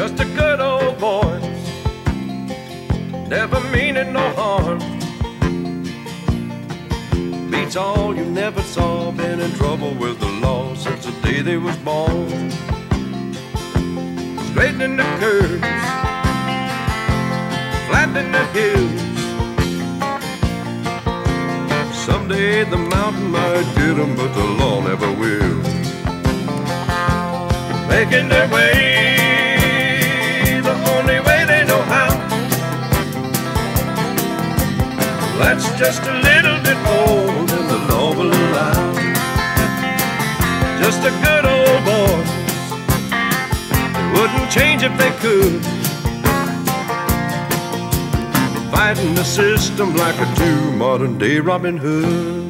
just a good old voice, never meaning no harm. Beats all you never saw, been in trouble with the law since the day they was born. Straightening the curves, flattening the hills. Someday the mountain might get them, but the law never will. Making their way the only way they know how. That's just a little bit more than the law will allow. Just a good old voice, they wouldn't change if they could. Fighting the system like a true modern day Robin Hood.